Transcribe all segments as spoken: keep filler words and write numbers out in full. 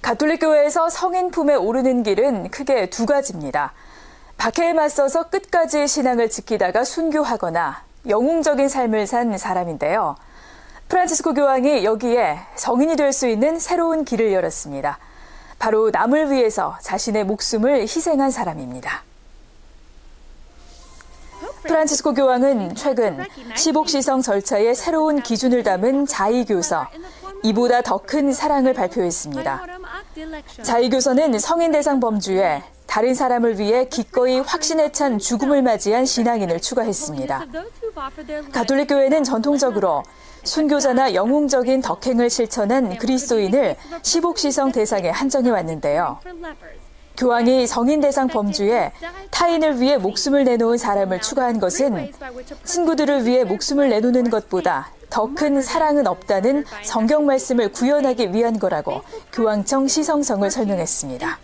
가톨릭 교회에서 성인 품에 오르는 길은 크게 두 가지입니다. 박해에 맞서서 끝까지 신앙을 지키다가 순교하거나 영웅적인 삶을 산 사람인데요. 프란치스코 교황이 여기에 성인이 될 수 있는 새로운 길을 열었습니다. 바로 남을 위해서 자신의 목숨을 희생한 사람입니다. 프란치스코 교황은 최근 시복시성 절차의 새로운 기준을 담은 자의교서, 이보다 더 큰 사랑을 발표했습니다. 자의교서는 성인 대상 범주에 다른 사람을 위해 기꺼이 확신에 찬 죽음을 맞이한 신앙인을 추가했습니다. 가톨릭 교회는 전통적으로 순교자나 영웅적인 덕행을 실천한 그리스도인을 시복시성 대상에 한정해 왔는데요. 교황이 성인 대상 범주에 타인을 위해 목숨을 내놓은 사람을 추가한 것은 친구들을 위해 목숨을 내놓는 것보다 더 큰 사랑은 없다는 성경 말씀을 구현하기 위한 거라고 교황청 시성성을 설명했습니다.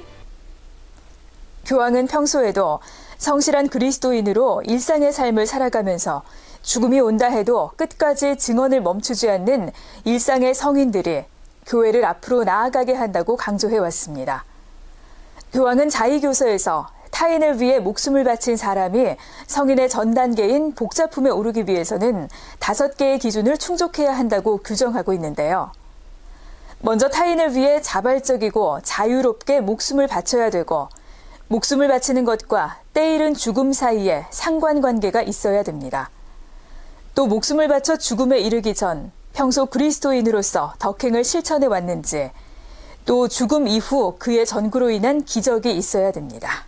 교황은 평소에도 성실한 그리스도인으로 일상의 삶을 살아가면서 죽음이 온다 해도 끝까지 증언을 멈추지 않는 일상의 성인들이 교회를 앞으로 나아가게 한다고 강조해왔습니다. 교황은 자의교서에서 타인을 위해 목숨을 바친 사람이 성인의 전 단계인 복자품에 오르기 위해서는 다섯 개의 기준을 충족해야 한다고 규정하고 있는데요. 먼저 타인을 위해 자발적이고 자유롭게 목숨을 바쳐야 되고, 목숨을 바치는 것과 때이른 죽음 사이에 상관관계가 있어야 됩니다. 또 목숨을 바쳐 죽음에 이르기 전 평소 그리스도인으로서 덕행을 실천해 왔는지, 또 죽음 이후 그의 전구로 인한 기적이 있어야 됩니다.